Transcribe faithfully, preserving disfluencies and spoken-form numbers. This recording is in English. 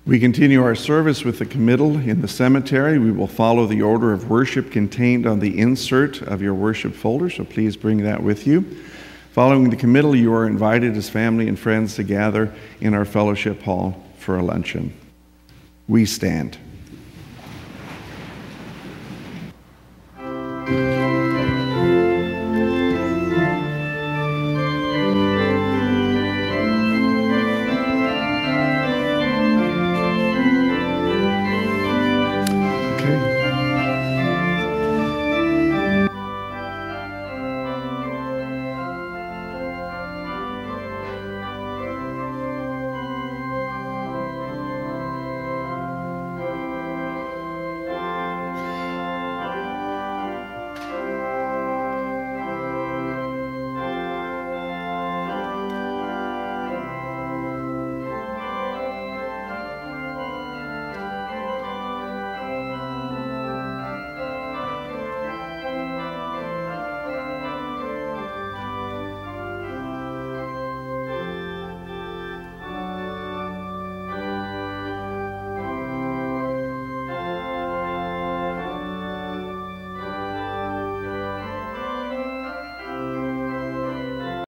We continue our service with the committal in the cemetery. We will follow the order of worship contained on the insert of your worship folder, so please bring that with you. Following the committal, you are invited as family and friends to gather in our fellowship hall for a luncheon. We stand.